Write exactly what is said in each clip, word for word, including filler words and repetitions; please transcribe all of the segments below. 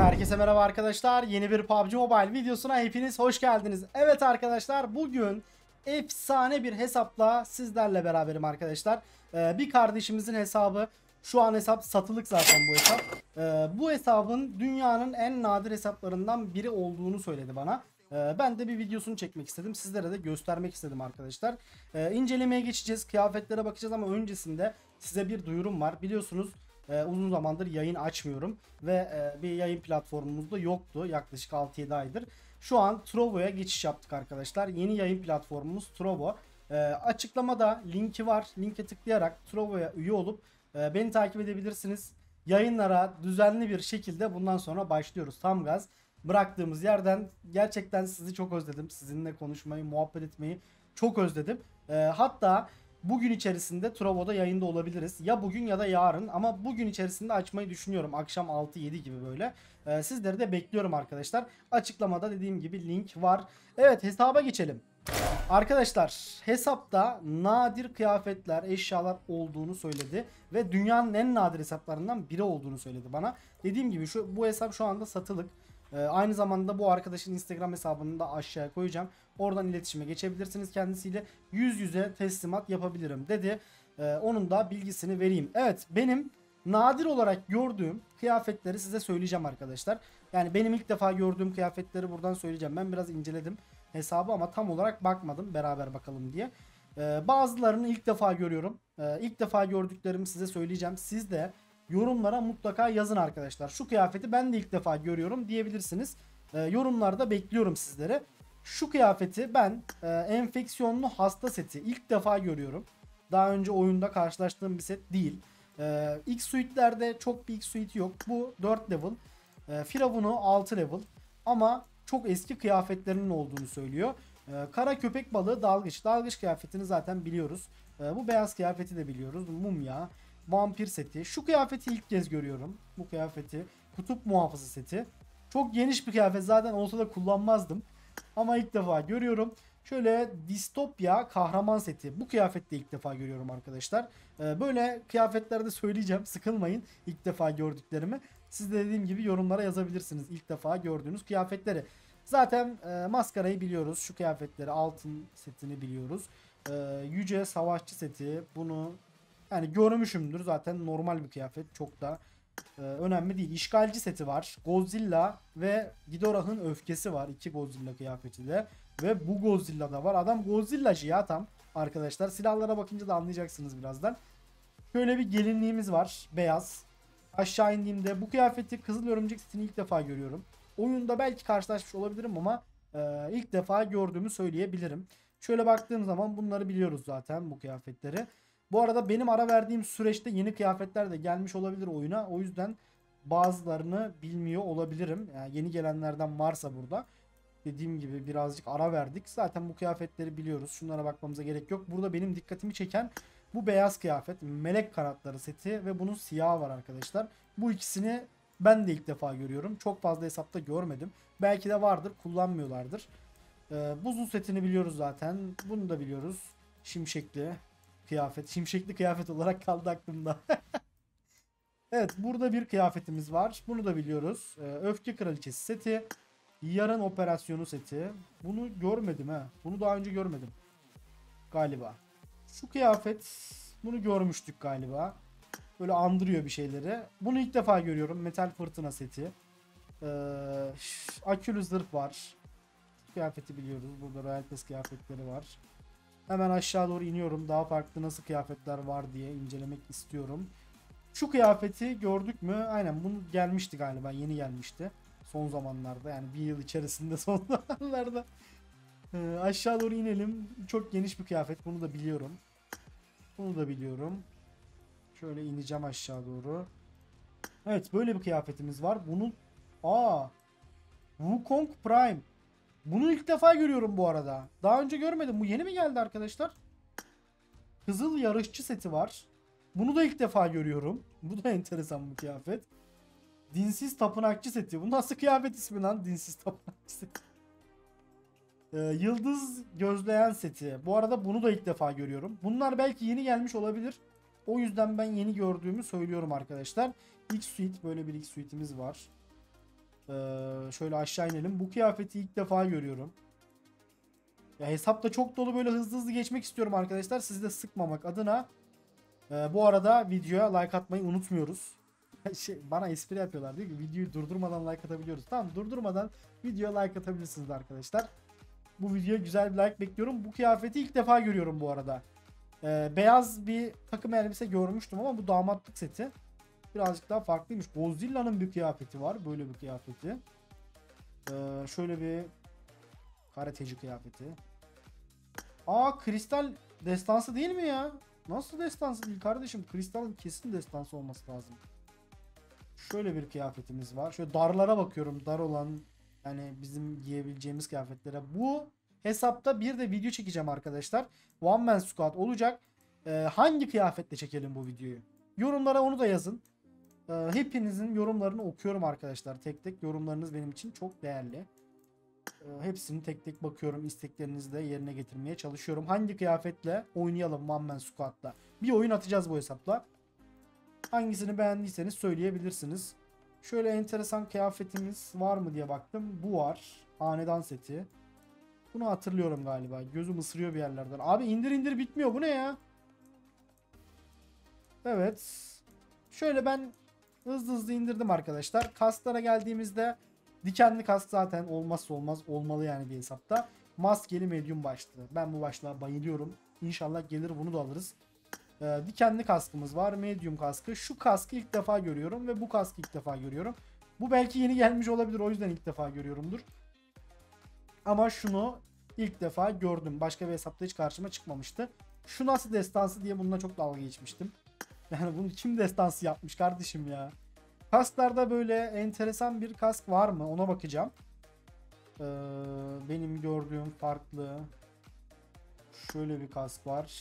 Herkese merhaba arkadaşlar. Yeni bir P U B G Mobile videosuna hepiniz hoş geldiniz. Evet arkadaşlar, bugün efsane bir hesapla sizlerle beraberim arkadaşlar. Ee, bir kardeşimizin hesabı. Şu an hesap satılık zaten bu hesap. Ee, bu hesabın dünyanın en nadir hesaplarından biri olduğunu söyledi bana. Ee, ben de bir videosunu çekmek istedim. Sizlere de göstermek istedim arkadaşlar. Ee, incelemeye geçeceğiz. Kıyafetlere bakacağız ama öncesinde size bir duyurum var. Biliyorsunuz Ee, uzun zamandır yayın açmıyorum ve e, bir yayın platformumuz da yoktu yaklaşık altı yedi aydır. Şu an Trovo'ya geçiş yaptık arkadaşlar. Yeni yayın platformumuz Trovo. Ee, açıklamada linki var. Linke tıklayarak Trovo'ya üye olup e, beni takip edebilirsiniz. Yayınlara düzenli bir şekilde bundan sonra başlıyoruz. Tam gaz. Bıraktığımız yerden gerçekten sizi çok özledim. Sizinle konuşmayı, muhabbet etmeyi çok özledim. Ee, hatta bugün içerisinde Trovo'da yayında olabiliriz. Ya bugün ya da yarın, ama bugün içerisinde açmayı düşünüyorum. Akşam altı yedi gibi böyle. Ee, sizleri de bekliyorum arkadaşlar. Açıklamada dediğim gibi link var. Evet, hesaba geçelim. Arkadaşlar, hesapta nadir kıyafetler, eşyalar olduğunu söyledi ve dünyanın en nadir hesaplarından biri olduğunu söyledi bana. Dediğim gibi şu bu hesap şu anda satılık. Ee, aynı zamanda bu arkadaşın Instagram hesabını da aşağıya koyacağım. Oradan iletişime geçebilirsiniz kendisiyle. Yüz yüze teslimat yapabilirim dedi. Ee, onun da bilgisini vereyim. Evet, benim nadir olarak gördüğüm kıyafetleri size söyleyeceğim arkadaşlar. Yani benim ilk defa gördüğüm kıyafetleri buradan söyleyeceğim. Ben biraz inceledim hesabı ama tam olarak bakmadım, beraber bakalım diye. Ee, bazılarını ilk defa görüyorum. Ee, ilk defa gördüklerimi size söyleyeceğim. Siz de yorumlara mutlaka yazın arkadaşlar. Şu kıyafeti ben de ilk defa görüyorum diyebilirsiniz. Ee, yorumlarda bekliyorum sizlere. Şu kıyafeti ben e, enfeksiyonlu hasta seti ilk defa görüyorum. Daha önce oyunda karşılaştığım bir set değil. Ee, X-Suite'lerde çok bir X-Suite yok. Bu dört level. Ee, Firavun'u altı level. Ama çok eski kıyafetlerinin olduğunu söylüyor. Ee, kara köpek balığı dalgıç. Dalgıç kıyafetini zaten biliyoruz. Ee, bu beyaz kıyafeti de biliyoruz. Mumya. Vampir seti. Şu kıyafeti ilk kez görüyorum. Bu kıyafeti. Kutup muhafızı seti. Çok geniş bir kıyafet. Zaten olsa da kullanmazdım. Ama ilk defa görüyorum. Şöyle distopya kahraman seti. Bu kıyafette ilk defa görüyorum arkadaşlar. Ee, böyle kıyafetlerde söyleyeceğim. Sıkılmayın ilk defa gördüklerimi. Siz de dediğim gibi yorumlara yazabilirsiniz ilk defa gördüğünüz kıyafetleri. Zaten e, maskarayı biliyoruz. Şu kıyafetleri, altın setini biliyoruz. E, yüce savaşçı seti. Bunu yani görmüşümdür. Zaten normal bir kıyafet. Çok da e, önemli değil. İşgalci seti var. Godzilla ve Ghidorah'ın öfkesi var. İki Godzilla kıyafeti de. Ve bu Godzilla da var. Adam Godzilla'cı ya tam. Arkadaşlar, silahlara bakınca da anlayacaksınız birazdan. Şöyle bir gelinliğimiz var. Beyaz. Aşağı indiğimde bu kıyafeti, Kızıl Örümcek setini ilk defa görüyorum. Oyunda belki karşılaşmış olabilirim ama e, ilk defa gördüğümü söyleyebilirim. Şöyle baktığım zaman bunları biliyoruz zaten, bu kıyafetleri. Bu arada benim ara verdiğim süreçte yeni kıyafetler de gelmiş olabilir oyuna. O yüzden bazılarını bilmiyor olabilirim. Yani yeni gelenlerden varsa burada. Dediğim gibi birazcık ara verdik. Zaten bu kıyafetleri biliyoruz. Şunlara bakmamıza gerek yok. Burada benim dikkatimi çeken bu beyaz kıyafet. Melek kanatları seti ve bunun siyahı var arkadaşlar. Bu ikisini ben de ilk defa görüyorum. Çok fazla hesapta görmedim. Belki de vardır, kullanmıyorlardır. Ee, buzul setini biliyoruz zaten. Bunu da biliyoruz. Şimşekli kıyafet. Şimşekli kıyafet olarak kaldı aklımda. Evet, burada bir kıyafetimiz var. Bunu da biliyoruz. Ee, Öfke Kraliçesi seti. Yarın operasyonu seti. Bunu görmedim ha. Bunu daha önce görmedim. Galiba. Şu kıyafet. Bunu görmüştük galiba. Böyle andırıyor bir şeyleri. Bunu ilk defa görüyorum. Metal fırtına seti. Ee, akülü zırh var. Kıyafeti biliyoruz. Burada Royal Pass kıyafetleri var. Hemen aşağı doğru iniyorum. Daha farklı nasıl kıyafetler var diye incelemek istiyorum. Şu kıyafeti gördük mü? Aynen, bunu gelmişti galiba. Yeni gelmişti. Son zamanlarda, yani bir yıl içerisinde, son zamanlarda. Ee, aşağı doğru inelim. Çok geniş bir kıyafet. Bunu da biliyorum. Bunu da biliyorum. Şöyle ineceğim aşağı doğru. Evet, böyle bir kıyafetimiz var. Bunun aa Wukong Prime. Bunu ilk defa görüyorum bu arada. Daha önce görmedim. Bu yeni mi geldi arkadaşlar? Kızıl yarışçı seti var. Bunu da ilk defa görüyorum. Bu da enteresan bir kıyafet. Dinsiz tapınakçı seti. Bu nasıl kıyafet ismi lan? Dinsiz tapınakçı seti. Ee, yıldız gözleyen seti. Bu arada bunu da ilk defa görüyorum. Bunlar belki yeni gelmiş olabilir. O yüzden ben yeni gördüğümü söylüyorum arkadaşlar. X-Suite, böyle bir X-Suite'imiz var. Ee, şöyle aşağı inelim. Bu kıyafeti ilk defa görüyorum. Ya hesapta çok dolu, böyle hızlı hızlı geçmek istiyorum arkadaşlar. Sizi de sıkmamak adına. Ee, bu arada videoya like atmayı unutmuyoruz. Şey, bana espri yapıyorlar, diyor ki videoyu durdurmadan like atabiliyoruz. Tamam, durdurmadan videoya like atabilirsiniz arkadaşlar. Bu videoya güzel bir like bekliyorum. Bu kıyafeti ilk defa görüyorum bu arada. Ee, beyaz bir takım elbise görmüştüm ama bu damatlık seti birazcık daha farklıymış. Godzilla'nın bir kıyafeti var. Böyle bir kıyafeti. Ee, şöyle bir karateci kıyafeti. Aa, kristal destansı değil mi ya? Nasıl destansı değil kardeşim? Kristalin kesin destansı olması lazım. Şöyle bir kıyafetimiz var. Şöyle darlara bakıyorum. Dar olan, yani bizim giyebileceğimiz kıyafetlere. Bu hesapta bir de video çekeceğim arkadaşlar. One Man Squad olacak. Ee, hangi kıyafetle çekelim bu videoyu? Yorumlara onu da yazın. Ee, hepinizin yorumlarını okuyorum arkadaşlar. Tek tek yorumlarınız benim için çok değerli. Ee, hepsini tek tek bakıyorum. İsteklerinizi de yerine getirmeye çalışıyorum. Hangi kıyafetle oynayalım One Man Squad'la? Bir oyun atacağız bu hesapla. Hangisini beğendiyseniz söyleyebilirsiniz. Şöyle enteresan kıyafetimiz var mı diye baktım. Bu var. Hanedan seti. Bunu hatırlıyorum galiba. Gözüm ısırıyor bir yerlerden. Abi indir indir bitmiyor. Bu ne ya? Evet. Şöyle ben hızlı hızlı indirdim arkadaşlar. Kasklara geldiğimizde dikenli kask zaten olmazsa olmaz, olmalı yani bir hesapta. Maskeli medium başlığı. Ben bu başlığa bayılıyorum. İnşallah gelir, bunu da alırız. Ee, dikenli kaskımız var. Medium kaskı. Şu kaskı ilk defa görüyorum ve bu kaskı ilk defa görüyorum. Bu belki yeni gelmiş olabilir. O yüzden ilk defa görüyorumdur. Ama şunu ilk defa gördüm. Başka bir hesapta hiç karşıma çıkmamıştı. Şu nasıl destansı diye bununla çok dalga geçmiştim. Yani bunu kim destansı yapmış kardeşim ya. Kasklarda böyle enteresan bir kask var mı? Ona bakacağım. Ee, benim gördüğüm farklı. Şöyle bir kask var.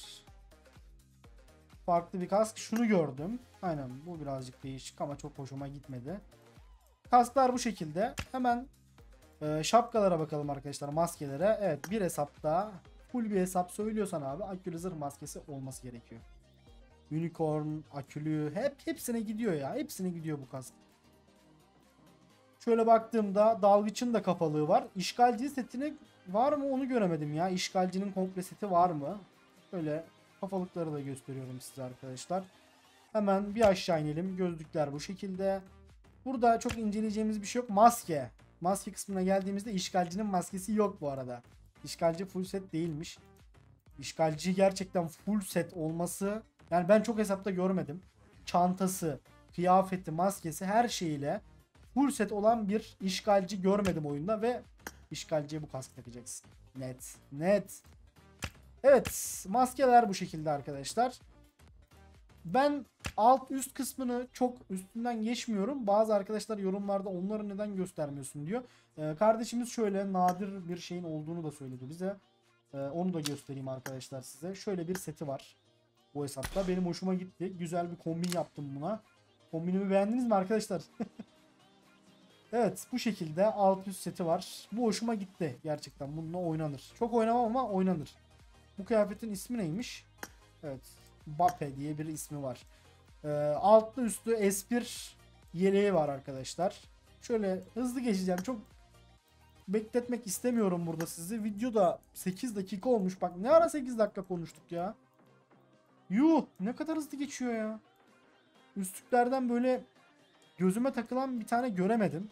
Farklı bir kask. Şunu gördüm. Aynen, bu birazcık değişik ama çok hoşuma gitmedi. Kasklar bu şekilde. Hemen e, şapkalara bakalım arkadaşlar. Maskelere. Evet, bir hesapta full bir hesap söylüyorsan abi akülü zırh maskesi olması gerekiyor. Unicorn, akülü hep hepsine gidiyor ya. Hepsine gidiyor bu kask. Şöyle baktığımda dalgıçın da kafalığı var. İşgalci setini var mı onu göremedim ya. İşgalcinin komple seti var mı? Böyle kafalıkları da gösteriyorum size arkadaşlar. Hemen bir aşağı inelim. Gözlükler bu şekilde. Burada çok inceleyeceğimiz bir şey yok. Maske. Maske kısmına geldiğimizde işgalcinin maskesi yok bu arada. İşgalci full set değilmiş. İşgalci gerçekten full set olması, yani ben çok hesapta görmedim. Çantası, kıyafeti, maskesi, her şeyiyle full set olan bir işgalci görmedim oyunda ve işgalciye bu kask takacaksın. Net. Net. Evet. Maskeler bu şekilde arkadaşlar. Ben alt üst kısmını çok üstünden geçmiyorum. Bazı arkadaşlar yorumlarda onları neden göstermiyorsun diyor. Ee, kardeşimiz şöyle nadir bir şeyin olduğunu da söyledi bize. Ee, onu da göstereyim arkadaşlar size. Şöyle bir seti var bu hesapta. Benim hoşuma gitti. Güzel bir kombin yaptım buna. Kombinimi beğendiniz mi arkadaşlar? Evet, bu şekilde alt üst seti var. Bu hoşuma gitti gerçekten. Bununla oynanır. Çok oynamam ama oynanır. Bu kıyafetin ismi neymiş? Evet. Bape diye bir ismi var. Ee, altlı üstü espir yeleği var arkadaşlar. Şöyle hızlı geçeceğim. Çok bekletmek istemiyorum burada sizi. Videoda sekiz dakika olmuş. Bak ne ara sekiz dakika konuştuk ya. Yuh, ne kadar hızlı geçiyor ya. Üstlüklerden böyle gözüme takılan bir tane göremedim.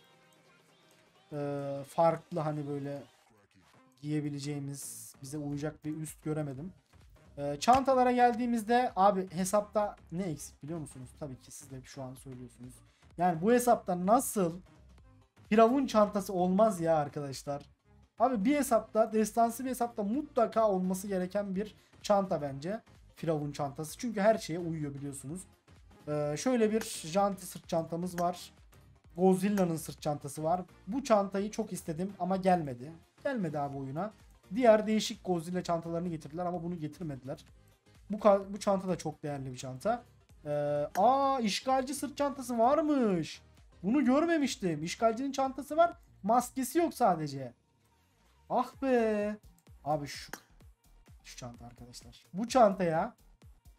Ee, farklı hani böyle giyebileceğimiz, bize uyacak bir üst göremedim. Ee, çantalara geldiğimizde abi hesapta ne eksik biliyor musunuz? Tabii ki siz de şu an söylüyorsunuz. Yani bu hesapta nasıl Firavun çantası olmaz ya arkadaşlar. Abi bir hesapta, destansı bir hesapta mutlaka olması gereken bir çanta bence. Firavun çantası. Çünkü her şeye uyuyor biliyorsunuz. Ee, şöyle bir janti sırt çantamız var. Godzilla'nın sırt çantası var. Bu çantayı çok istedim ama gelmedi. Gelmedi abi oyuna. Diğer değişik Godzilla çantalarını getirdiler ama bunu getirmediler. Bu, bu çanta da çok değerli bir çanta. Ee, aa işgalci sırt çantası varmış. Bunu görmemiştim. İşgalcinin çantası var. Maskesi yok sadece. Ah be. Abi şu şu çanta arkadaşlar. Bu çantaya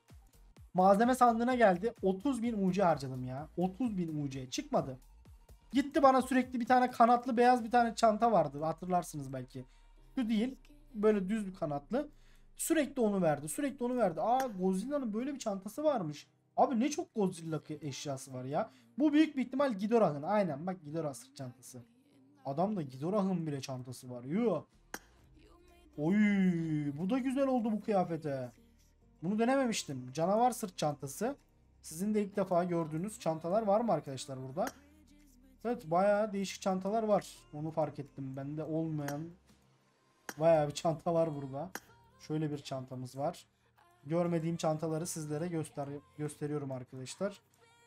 malzeme sandığına geldi. otuz bin U C harcadım ya. otuz bin U C çıkmadı. Gitti bana sürekli bir tane kanatlı beyaz bir tane çanta vardı. Hatırlarsınız belki. Şu değil. Böyle düz bir kanatlı. Sürekli onu verdi. Sürekli onu verdi. Aa, Godzilla'nın böyle bir çantası varmış. Abi ne çok Godzilla eşyası var ya. Bu büyük bir ihtimal Ghidorah'ın. Aynen bak, Ghidorah sırt çantası. Adamda Ghidorah'ın bile çantası var. Yuh. Oy, bu da güzel oldu bu kıyafete. Bunu denememiştim. Canavar sırt çantası. Sizin de ilk defa gördüğünüz çantalar var mı arkadaşlar burada? Evet, bayağı değişik çantalar var. Onu fark ettim. Bende olmayan bayağı bir çanta var burada. Şöyle bir çantamız var. Görmediğim çantaları sizlere göster gösteriyorum arkadaşlar.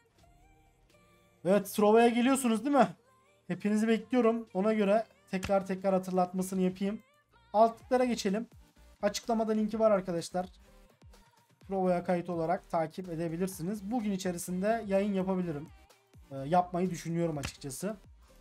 Evet, Trova'ya geliyorsunuz değil mi? Hepinizi bekliyorum. Ona göre tekrar tekrar hatırlatmasını yapayım. Altlıklara geçelim. Açıklamada linki var arkadaşlar. Trova'ya kayıt olarak takip edebilirsiniz. Bugün içerisinde yayın yapabilirim. Ee, yapmayı düşünüyorum açıkçası.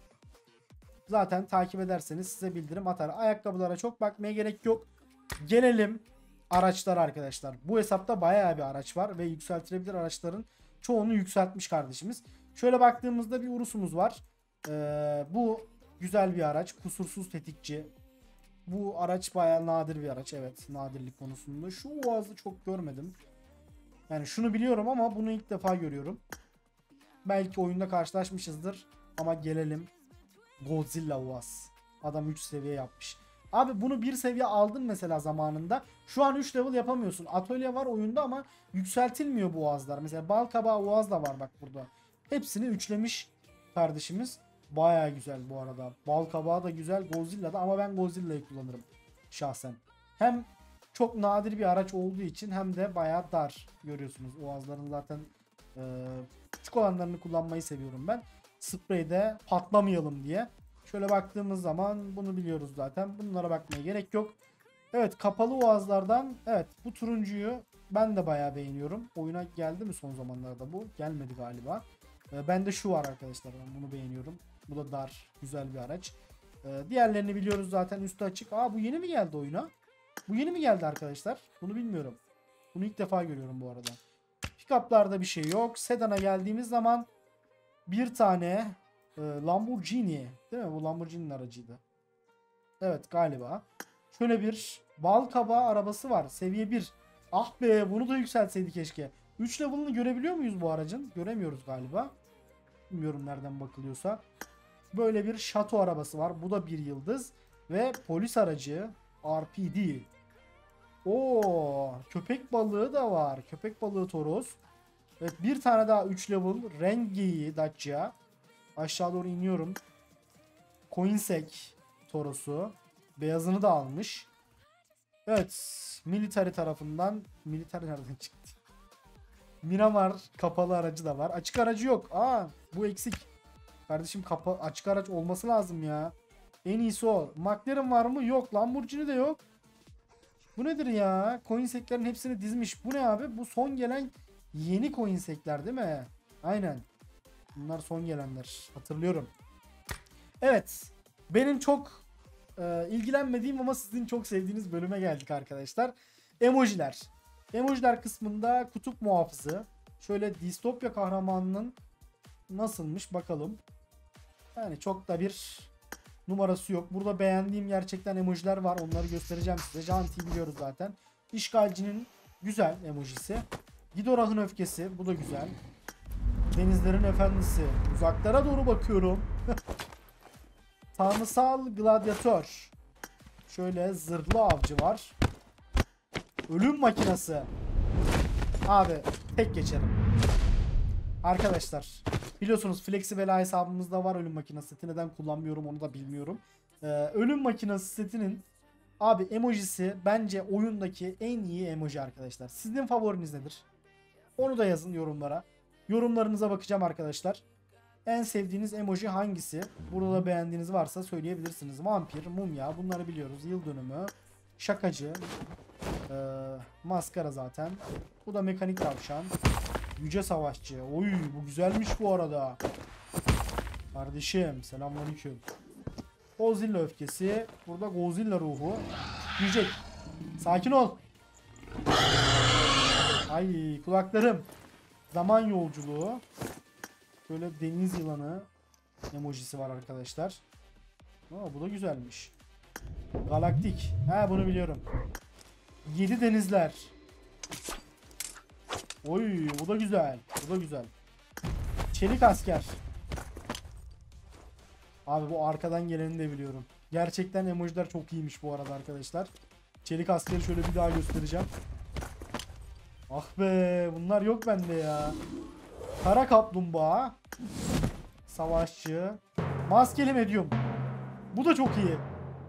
Zaten takip ederseniz size bildirim atar. Ayakkabılara çok bakmaya gerek yok. Gelelim araçlara arkadaşlar. Bu hesapta bayağı bir araç var ve yükseltilebilir araçların çoğunu yükseltmiş kardeşimiz. Şöyle baktığımızda bir Urus'umuz var. Ee, bu güzel bir araç. Kusursuz tetikçi. Bu araç bayağı nadir bir araç. Evet, nadirlik konusunda. Şu Uaz'ı çok görmedim. Yani şunu biliyorum ama bunu ilk defa görüyorum. Belki oyunda karşılaşmışızdır. Ama gelelim. Godzilla Uaz. Adam üç seviye yapmış. Abi bunu bir seviye aldın mesela zamanında. Şu an üç level yapamıyorsun. Atölye var oyunda ama yükseltilmiyor bu Uaz'lar. Mesela Balkabağı Uaz da var bak burada. Hepsini üçlemiş kardeşimiz. Baya güzel bu arada. Balkabağı da güzel, Godzilla da, ama ben Godzilla'yı kullanırım şahsen. Hem çok nadir bir araç olduğu için hem de baya dar, görüyorsunuz. Uazların zaten e, küçük olanlarını kullanmayı seviyorum ben. Spreyde patlamayalım diye. Şöyle baktığımız zaman bunu biliyoruz zaten. Bunlara bakmaya gerek yok. Evet, kapalı Uazlardan evet bu turuncuyu ben de bayağı beğeniyorum. Oyuna geldi mi son zamanlarda bu? Gelmedi galiba. E, bende şu var arkadaşlar, ben bunu beğeniyorum. Bu da dar, güzel bir araç. Ee, diğerlerini biliyoruz zaten, üstü açık. Aa, bu yeni mi geldi oyuna? Bu yeni mi geldi arkadaşlar? Bunu bilmiyorum. Bunu ilk defa görüyorum bu arada. Pick-up'larda bir şey yok. Sedan'a geldiğimiz zaman bir tane e, Lamborghini, değil mi? Bu Lamborghini'nin aracıydı. Evet galiba. Şöyle bir Balkabağı arabası var. Seviye bir. Ah be, bunu da yükseltseydi keşke. üç level'ını görebiliyor muyuz bu aracın? Göremiyoruz galiba. Bilmiyorum nereden bakılıyorsa. Böyle bir şato arabası var. Bu da bir yıldız. Ve polis aracı R P D. Oo, köpek balığı da var. Köpek balığı Toros. Evet, bir tane daha üç level Rengeyi Dacia. Aşağı doğru iniyorum. Koinsek Toros'u. Beyazını da almış. Evet, military tarafından. Military nereden çıktı? Miramar kapalı aracı da var. Açık aracı yok. Aa, bu eksik. Kardeşim, kapa açık araç olması lazım ya. En iyisi o. McLaren var mı? Yok. Lamborghini de yok. Bu nedir ya? Coinseklerin hepsini dizmiş. Bu ne abi? Bu son gelen yeni coinsekler değil mi? Aynen. Bunlar son gelenler. Hatırlıyorum. Evet. Benim çok e, ilgilenmediğim ama sizin çok sevdiğiniz bölüme geldik arkadaşlar. Emojiler. Emojiler kısmında kutup muhafızı. Şöyle distopya kahramanının nasılmış bakalım. Yani çok da bir numarası yok. Burada beğendiğim gerçekten emojiler var. Onları göstereceğim size. Janti'yi biliyoruz zaten. İşgalcinin güzel emojisi. Ghidorah'ın öfkesi. Bu da güzel. Denizlerin efendisi. Uzaklara doğru bakıyorum. Tanrısal gladyatör. Şöyle zırhlı avcı var. Ölüm makinesi. Abi tek geçerim. Arkadaşlar biliyorsunuz Flexibela hesabımızda var ölüm makinesi seti. Neden kullanmıyorum onu da bilmiyorum. Ee, ölüm makinesi setinin abi emojisi bence oyundaki en iyi emoji arkadaşlar. Sizin favoriniz nedir? Onu da yazın yorumlara. Yorumlarınıza bakacağım arkadaşlar. En sevdiğiniz emoji hangisi? Burada da beğendiğiniz varsa söyleyebilirsiniz. Vampir, mumya, bunları biliyoruz. Yıl dönümü, şakacı, ee, maskara zaten. Bu da mekanik tavşan. Yüce savaşçı. Oy, bu güzelmiş bu arada. Kardeşim selamünaleyküm. Godzilla öfkesi. Burada Godzilla ruhu. Yiyecek. Sakin ol. Ay kulaklarım. Zaman yolculuğu. Böyle deniz yılanı. emojisi var arkadaşlar. Aa, bu da güzelmiş. Galaktik. Ha, bunu biliyorum. Yedi denizler. Oy, bu da güzel. Bu da güzel. Çelik asker. Abi bu arkadan geleni de biliyorum. Gerçekten emojiler çok iyiymiş bu arada arkadaşlar. Çelik askeri şöyle bir daha göstereceğim. Ah be, bunlar yok bende ya. Kara kaplumbağa. Savaşçı. Maskeli medyum. Bu da çok iyi.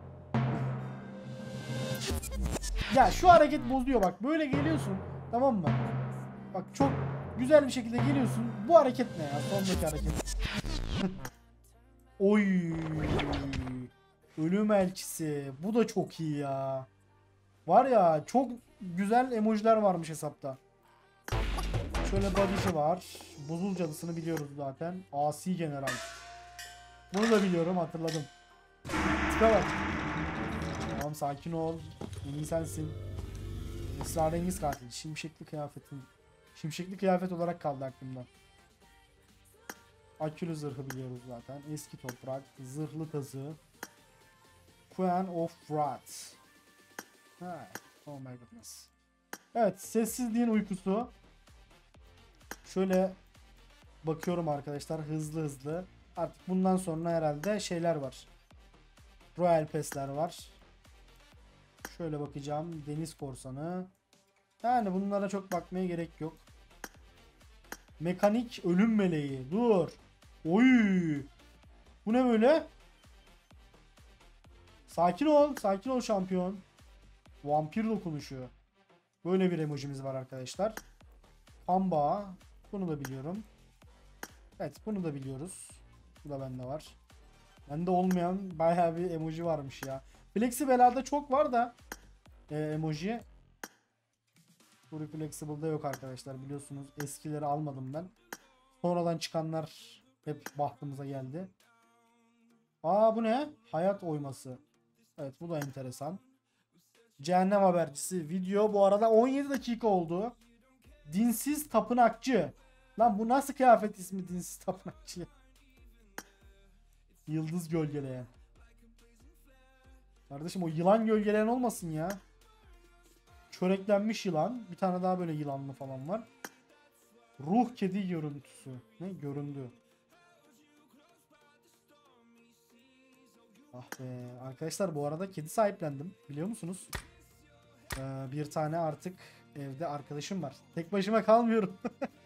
Ya şu hareket bozuyor bak. Böyle geliyorsun. Tamam mı? Bak çok güzel bir şekilde geliyorsun. Bu hareket ne ya? Sondaki hareket. Oy. Ölüm elçisi. Bu da çok iyi ya. Var ya, çok güzel emojiler varmış hesapta. Şöyle body'ci var. Buzul cadısını biliyoruz zaten. Asi general. Bunu da biliyorum, hatırladım. Tıka bak. Tamam, sakin ol. En iyi sensin. Esrarengiz katil. Şimşekli kıyafetin. Şimşekli kıyafet olarak kaldı aklımda. Akülü zırhı biliyoruz zaten. Eski toprak. Zırhlı tazı. Queen of Wrath. Ha, oh my goodness. Evet, sessizliğin uykusu. Şöyle bakıyorum arkadaşlar hızlı hızlı. Artık bundan sonra herhalde şeyler var. Royal Pass'ler var. Şöyle bakacağım. Deniz korsanı. Yani bunlara çok bakmaya gerek yok. Mekanik ölüm meleği. Dur. Oy. Bu ne böyle? Sakin ol. Sakin ol şampiyon. Vampir dokunuşu. Böyle bir emojimiz var arkadaşlar. Pamba. Bunu da biliyorum. Evet, bunu da biliyoruz. Bu da bende var. Bende olmayan bayağı bir emoji varmış ya. Flexible'larda çok var da e, emoji. True Flexible'da yok arkadaşlar, biliyorsunuz. Eskileri almadım ben. Sonradan çıkanlar hep bahtımıza geldi. Aa, bu ne? Hayat oyması. Evet, bu da enteresan. Cehennem habercisi. Video bu arada on yedi dakika oldu. Dinsiz tapınakçı. Lan bu nasıl kıyafet ismi, dinsiz tapınakçı? Yıldız gölgeleyen. Kardeşim o yılan gölgeleyen olmasın ya. Çöreklenmiş yılan. Bir tane daha böyle yılanlı falan var. Ruh kedi görüntüsü. Ne? Göründü. Ah be. Arkadaşlar bu arada kedi sahiplendim. Biliyor musunuz? Ee, bir tane artık evde arkadaşım var. Tek başıma kalmıyorum.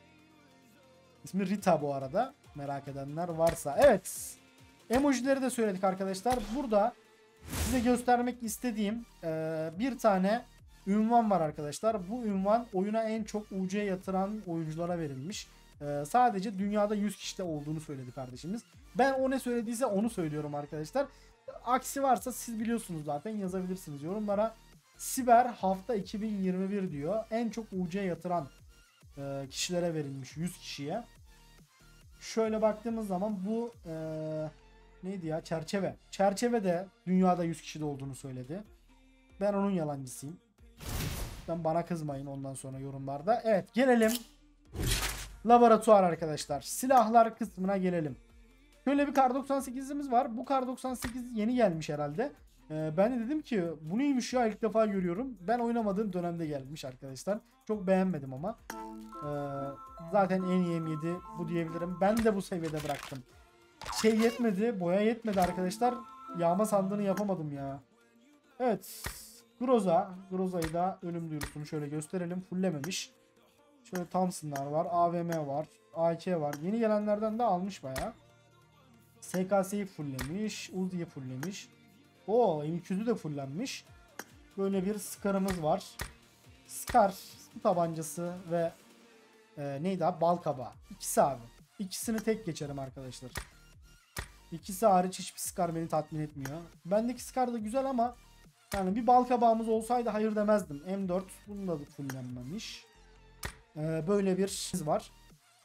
İsmi Rita bu arada. Merak edenler varsa. Evet. Emojileri de söyledik arkadaşlar. Burada size göstermek istediğim e, bir tane ünvan var arkadaşlar. Bu ünvan oyuna en çok U C yatıran oyunculara verilmiş. E, sadece dünyada yüz kişide olduğunu söyledi kardeşimiz. Ben o ne söylediyse onu söylüyorum arkadaşlar. Aksi varsa siz biliyorsunuz zaten, yazabilirsiniz yorumlara. Siber hafta iki bin yirmi bir diyor. En çok U C yatıran e, kişilere verilmiş, yüz kişiye. Şöyle baktığımız zaman bu e, neydi ya? Çerçeve. Çerçeve de dünyada yüz kişide olduğunu söyledi. Ben onun yalancısıyım. Ben bana kızmayın ondan sonra yorumlarda. Evet, gelelim laboratuvar arkadaşlar. Silahlar kısmına gelelim. Şöyle bir kar doksan sekizimiz var. Bu kar doksan sekiz yeni gelmiş herhalde. Ee, ben de dedim ki bu neymiş ya, ilk defa görüyorum. Ben oynamadığım dönemde gelmiş arkadaşlar. Çok beğenmedim ama. Ee, zaten en iyi M yedi bu diyebilirim. Ben de bu seviyede bıraktım. Şey yetmedi, boya yetmedi arkadaşlar. Yağma sandığını yapamadım ya. Evet. Groza. Groza'yı da ölüm duyurusunu şöyle gösterelim. Fullememiş. Şöyle Thompson'lar var. A V M var. A K var. Yeni gelenlerden de almış bayağı. S K S'yi fulllemiş. Uzi'yi fulllemiş. Oo, M iki yüzü de fullenmiş. Böyle bir Scar'ımız var. Scar tabancası ve e, neydi abi? Balkabağı. İkisi abi. İkisini tek geçerim arkadaşlar. İkisi hariç hiçbir Scar beni tatmin etmiyor. Bendeki Scar da güzel ama yani bir balkabağımız olsaydı hayır demezdim. M dört bunu da fullenmemiş. Ee, böyle bir şey var.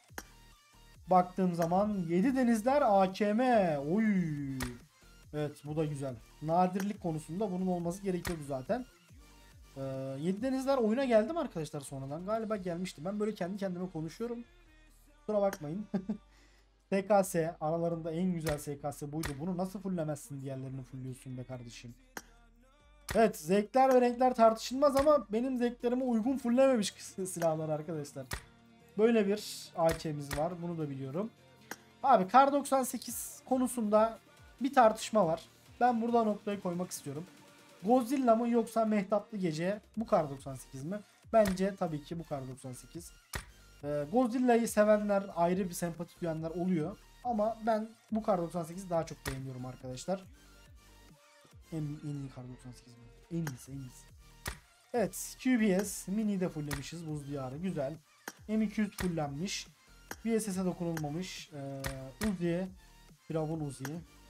Baktığım zaman yedi denizler A K M. Oy. Evet, bu da güzel. Nadirlik konusunda bunun olması gerekiyordu zaten. Ee, yedi denizler oyuna geldi mi arkadaşlar sonradan? Galiba gelmişti. Ben böyle kendi kendime konuşuyorum. Kusura bakmayın. S K S aralarında en güzel S K S buydu. Bunu nasıl fullemezsin, diğerlerini fulluyorsun be kardeşim. Evet, zevkler ve renkler tartışılmaz ama benim zevklerime uygun fullememiş silahlar arkadaşlar. Böyle bir A K'miz var, bunu da biliyorum. Abi Kar doksan sekiz konusunda bir tartışma var. Ben burada noktayı koymak istiyorum. Godzilla mı yoksa Mehtaplı Gece, bu Kar doksan sekiz mi? Bence tabii ki bu Kar doksan sekiz. Ee, Godzilla'yı sevenler, ayrı bir sempati duyanlar oluyor. Ama ben bu Kar doksan sekizi daha çok beğeniyorum arkadaşlar. En, en iyi Kar doksan sekiz mi? En iyisi, en iyisi. Evet, Q B S mini de fulllemişiz, buz diyarı güzel. M iki yüz fullenmiş. V S S'e dokunulmamış. Ee, Uzi, Firavun Uzi.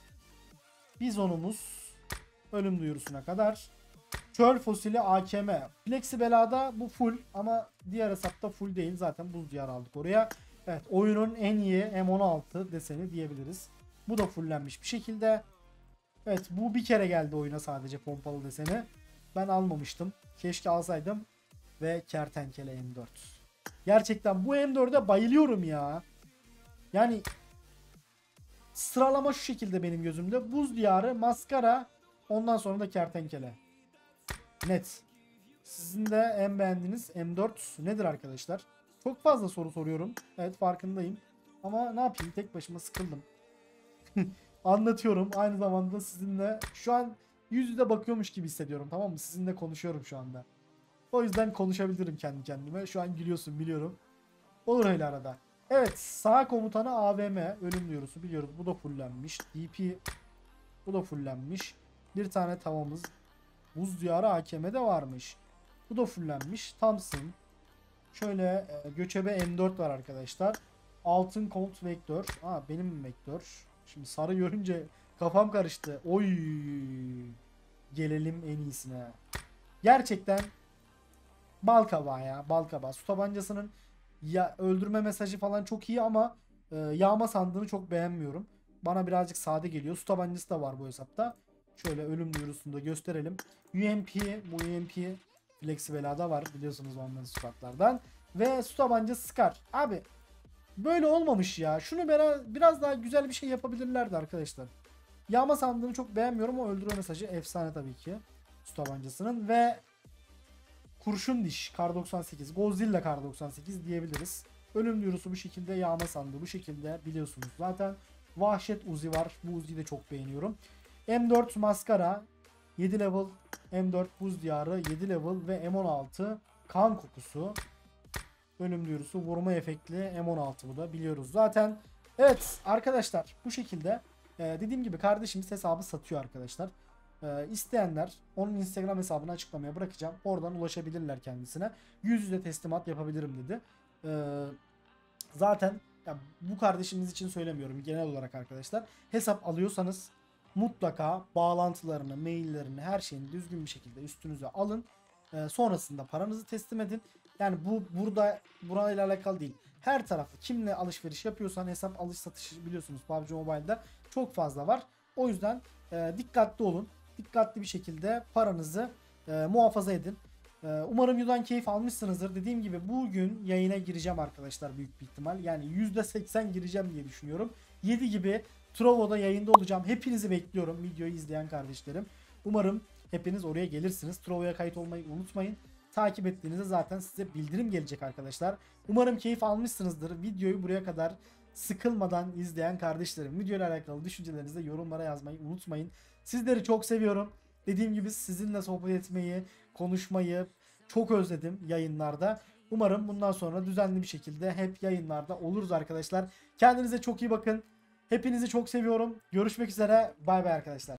Bizonumuz ölüm duyurusuna kadar. Çöl fosili A K M. Flexi belada bu full ama diğer hesapta full değil. Zaten buz diyarı aldık oraya. Evet, oyunun en iyi M on altı deseni diyebiliriz. Bu da fullenmiş bir şekilde. Evet, bu bir kere geldi oyuna sadece pompalı deseni. Ben almamıştım. Keşke alsaydım. Ve kertenkele M dört. Gerçekten bu M dörde bayılıyorum ya. Yani sıralama şu şekilde benim gözümde. Buz diyarı, maskara, ondan sonra da kertenkele. Net. Sizin de en beğendiğiniz M dört nedir arkadaşlar? Çok fazla soru soruyorum. Evet, farkındayım. Ama ne yapayım, tek başıma sıkıldım. Anlatıyorum. Aynı zamanda sizinle şu an yüz yüze bakıyormuş gibi hissediyorum, tamam mı? Sizinle konuşuyorum şu anda. O yüzden konuşabilirim kendi kendime. Şu an gülüyorsun biliyorum. Olur öyle arada. Evet, sağ komutanı A V M ölüm duyurusu biliyoruz. Bu da fullenmiş. D P bu da fullenmiş. Bir tane tavamız. Buz diyarı A K M'de varmış. Bu da fullenmiş. Thompson. Şöyle e, göçebe M dört var arkadaşlar. Altın Colt Vektör. Aa, benim Vektör. Şimdi sarı görünce kafam karıştı. Oy. Gelelim en iyisine. Gerçekten balkabağı ya. Balkabağı. Su tabancasının ya öldürme mesajı falan çok iyi ama e, yağma sandığını çok beğenmiyorum. Bana birazcık sade geliyor. Su tabancası da var bu hesapta. Şöyle ölüm duyurusunu da gösterelim. U M P, bu U M P Flexi belada var biliyorsunuz onların squatlardan. Ve su tabancası Scar. Abi böyle olmamış ya. Şunu biraz, biraz daha güzel bir şey yapabilirlerdi arkadaşlar. Yağma sandığını çok beğenmiyorum ama öldürme mesajı efsane tabii ki. Su tabancasının ve kurşun diş Kar doksan sekiz. Godzilla Kar doksan sekiz diyebiliriz. Ölüm duyurusu bu şekilde, yağma sandığı bu şekilde biliyorsunuz zaten. Vahşet Uzi var. Bu Uzi'yi de çok beğeniyorum. M dört maskara, yedi level M dört buz diyarı, yedi level ve M on altı kan kokusu. Ölüm duyurusu, vurma efektli M on altı bu da biliyoruz zaten. Evet arkadaşlar, bu şekilde ee, dediğim gibi kardeşimiz hesabı satıyor arkadaşlar. Ee, isteyenler onun Instagram hesabını açıklamaya bırakacağım. Oradan ulaşabilirler kendisine. Yüz yüze teslimat yapabilirim dedi. Ee, zaten ya, bu kardeşimiz için söylemiyorum, genel olarak arkadaşlar. Hesap alıyorsanız mutlaka bağlantılarını, maillerini, her şeyini düzgün bir şekilde üstünüze alın. Ee, sonrasında paranızı teslim edin. Yani bu burada burayla alakalı değil. Her tarafı kimle alışveriş yapıyorsan hesap alış satışı biliyorsunuz P U B G Mobile'da çok fazla var. O yüzden e, dikkatli olun. Dikkatli bir şekilde paranızı e, muhafaza edin. E, umarım videodan keyif almışsınızdır. Dediğim gibi bugün yayına gireceğim arkadaşlar büyük bir ihtimal. Yani yüzde seksen gireceğim diye düşünüyorum. yedi gibi Trovo'da yayında olacağım. Hepinizi bekliyorum videoyu izleyen kardeşlerim. Umarım hepiniz oraya gelirsiniz. Trovo'ya kayıt olmayı unutmayın. Takip ettiğinizde zaten size bildirim gelecek arkadaşlar. Umarım keyif almışsınızdır. Videoyu buraya kadar sıkılmadan izleyen kardeşlerim, videoyla alakalı düşüncelerinizi yorumlara yazmayı unutmayın. Sizleri çok seviyorum. Dediğim gibi sizinle sohbet etmeyi, konuşmayı çok özledim yayınlarda. Umarım bundan sonra düzenli bir şekilde hep yayınlarda oluruz arkadaşlar. Kendinize çok iyi bakın. Hepinizi çok seviyorum. Görüşmek üzere. Bay bay arkadaşlar.